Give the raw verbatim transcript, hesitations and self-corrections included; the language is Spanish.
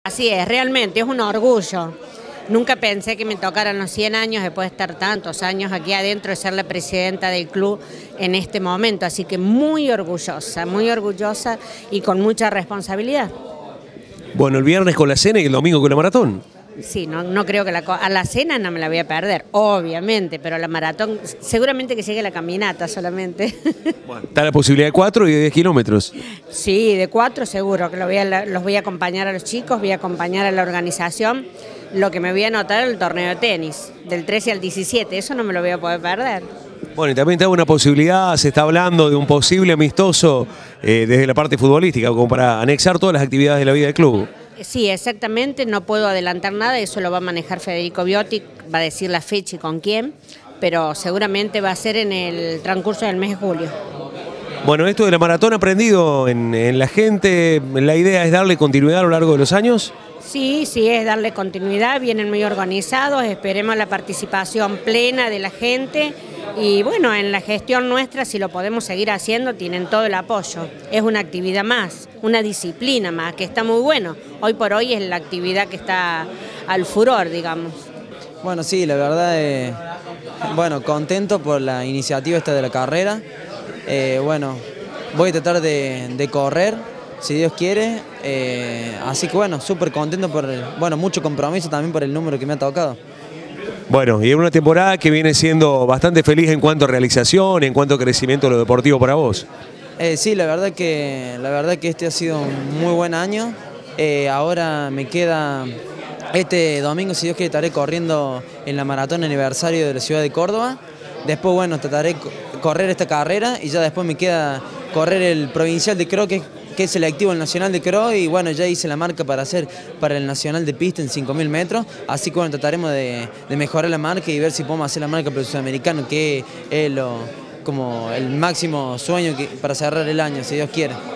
Así es, realmente es un orgullo. Nunca pensé que me tocaran los cien años después de estar tantos años aquí adentro de ser la presidenta del club en este momento, así que muy orgullosa, muy orgullosa y con mucha responsabilidad. Bueno, el viernes con la cena y el domingo con la maratón. Sí, no, no creo que la, a la cena no me la voy a perder, obviamente, pero la maratón seguramente que llegue la caminata solamente. Bueno, está la posibilidad de cuatro y de diez kilómetros. Sí, de cuatro seguro, que lo voy a, los voy a acompañar a los chicos, voy a acompañar a la organización. Lo que me voy a anotar es el torneo de tenis, del trece al diecisiete, eso no me lo voy a poder perder. Bueno, y también te da una posibilidad, se está hablando de un posible amistoso eh, desde la parte futbolística, como para anexar todas las actividades de la vida del club. Sí, exactamente, no puedo adelantar nada, eso lo va a manejar Federico Biotti, va a decir la fecha y con quién, pero seguramente va a ser en el transcurso del mes de julio. Bueno, esto de la maratón aprendido en, en la gente, la idea es darle continuidad a lo largo de los años. Sí, sí, es darle continuidad, vienen muy organizados, esperemos la participación plena de la gente y bueno, en la gestión nuestra, si lo podemos seguir haciendo, tienen todo el apoyo. Es una actividad más, una disciplina más, que está muy bueno. Hoy por hoy es la actividad que está al furor, digamos. Bueno, sí, la verdad, eh, bueno, contento por la iniciativa esta de la carrera. Eh, bueno, voy a tratar de, de correr, si Dios quiere, eh, así que bueno, súper contento por, el, bueno, mucho compromiso también por el número que me ha tocado. Bueno, y es una temporada que viene siendo bastante feliz en cuanto a realización, en cuanto a crecimiento de lo deportivo para vos. Eh, sí, la verdad que, la verdad que este ha sido un muy buen año, eh, ahora me queda, este domingo si Dios quiere estaré corriendo en la maratón aniversario de la ciudad de Córdoba, después bueno, trataré de correr esta carrera y ya después me queda correr el provincial de Cro, que que es selectivo el nacional de Cro, y bueno, ya hice la marca para hacer para el nacional de pista en cinco mil metros, así que bueno, trataremos de, de mejorar la marca y ver si podemos hacer la marca para el sudamericano, que es lo, como el máximo sueño que, para cerrar el año, si Dios quiere.